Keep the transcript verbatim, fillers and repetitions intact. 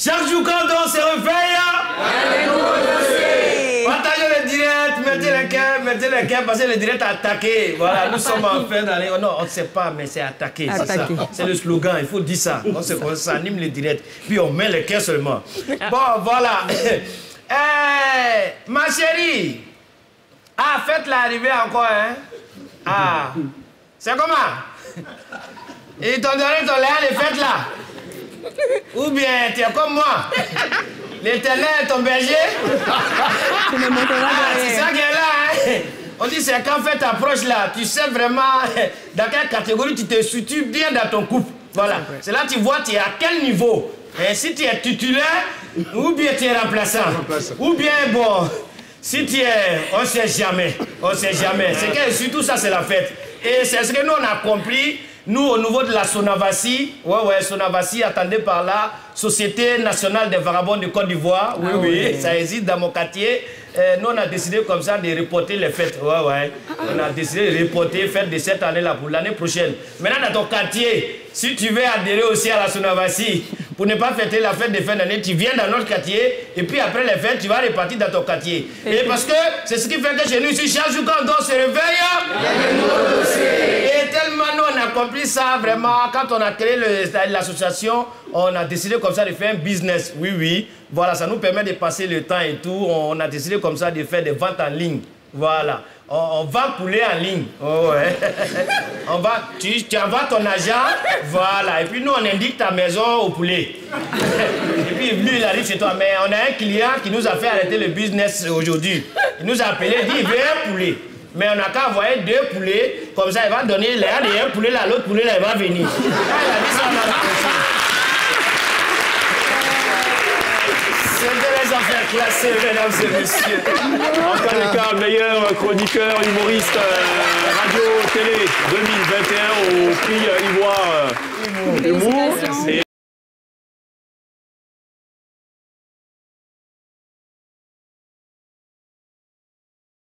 Chaque jour quand on se réveille, partagez le direct, mettez le cœur, mettez le cœur, parce que le direct a attaqué. Voilà, nous sommes en fin d'année. Oh non, on ne sait pas, mais c'est attaqué, c'est ça. C'est le slogan, il faut dire ça. On se anime le direct, puis on met le cœur seulement. Bon, voilà. Hey, ma chérie. Ah, faites l'arrivée encore, hein. Ah, c'est comment? Ils t'ont donné ton lait, les fêtes là. Ou bien, tu es comme moi. L'Éternel est ton berger. Ah, c'est ça qui est là, hein. On dit c'est quand fête approche là, tu sais vraiment dans quelle catégorie tu te situes bien dans ton couple. Voilà. C'est là que tu vois tu es à quel niveau. Et si tu es titulaire, ou bien tu es remplaçant. Ou bien, bon, si tu es, on ne sait jamais. On ne sait jamais. C'est que surtout ça, c'est la fête. Et c'est ce que nous on a compris. Nous, au niveau de la Sonavasi, ouais, ouais, Sonavasi, attendez par là, Société nationale des vagabonds de Côte d'Ivoire, oui, ah, oui, oui, ça existe dans mon quartier. Euh, nous, on a décidé comme ça de reporter les fêtes, ouais, ouais. On a décidé de reporter les fêtes de cette année-là pour l'année prochaine. Maintenant, dans ton quartier, si tu veux adhérer aussi à la Sonavasi, pour ne pas fêter la fête de fin d'année, tu viens dans notre quartier, et puis après les fêtes, tu vas repartir dans ton quartier. Et, et parce que c'est ce qui fait que chez nous, ici, chaque jour, quand on se réveille, et tellement nous, on a compris ça, vraiment, quand on a créé l'association, on a décidé comme ça de faire un business. Oui, oui. Voilà, ça nous permet de passer le temps et tout. On a décidé comme ça de faire des ventes en ligne. Voilà. On, on vend poulet en ligne. Oh, ouais. on va, tu, tu envoies ton agent. Voilà. Et puis nous, on indique ta maison au poulet. Et puis lui, il arrive chez toi. Mais on a un client qui nous a fait arrêter le business aujourd'hui. Il nous a appelé, il dit, il veut un poulet. Mais on n'a qu'à envoyer deux poulets. Comme ça, il va donner l'air de un poulet là, l'autre poulet là, il va venir. Ah, il a dit ça, on a C'était les affaires classées, mesdames et messieurs. En cas de cas, meilleur chroniqueur, humoriste, euh, radio, télé deux mille vingt et un au prix Ivoire euh, Humour.